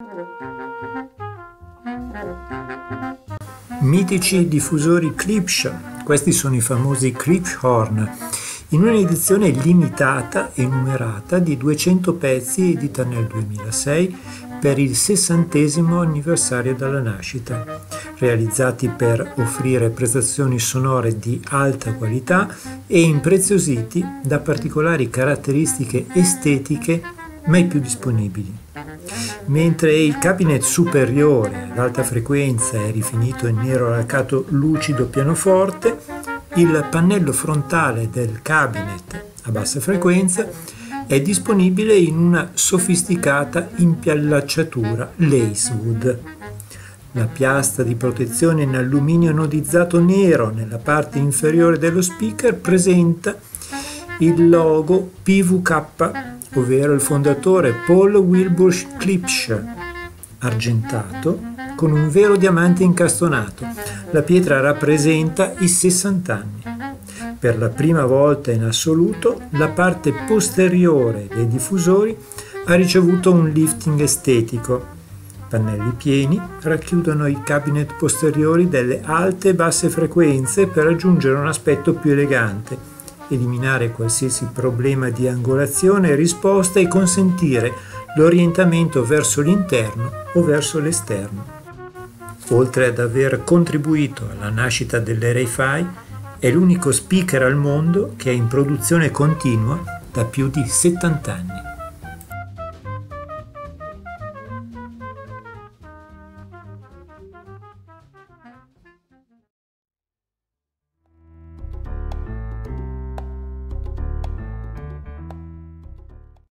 Mitici diffusori Klipsch, questi sono i famosi Klipschhorn, in un'edizione limitata e numerata di 200 pezzi edita nel 2006 per il 60° anniversario dalla nascita, realizzati per offrire prestazioni sonore di alta qualità e impreziositi da particolari caratteristiche estetiche mai più disponibili. Mentre il cabinet superiore ad alta frequenza è rifinito in nero laccato lucido pianoforte, il pannello frontale del cabinet a bassa frequenza è disponibile in una sofisticata impiallacciatura Lacewood. La piastra di protezione in alluminio anodizzato nero nella parte inferiore dello speaker presenta il logo PVK, ovvero il fondatore Paul Wilbur Klipsch, argentato con un vero diamante incastonato. La pietra rappresenta i 60 anni. Per la prima volta in assoluto, la parte posteriore dei diffusori ha ricevuto un lifting estetico. Pannelli pieni racchiudono i cabinet posteriori delle alte e basse frequenze per raggiungere un aspetto più elegante, eliminare qualsiasi problema di angolazione e risposta e consentire l'orientamento verso l'interno o verso l'esterno. Oltre ad aver contribuito alla nascita dell'Ri-Fi, è l'unico speaker al mondo che è in produzione continua da più di 70 anni.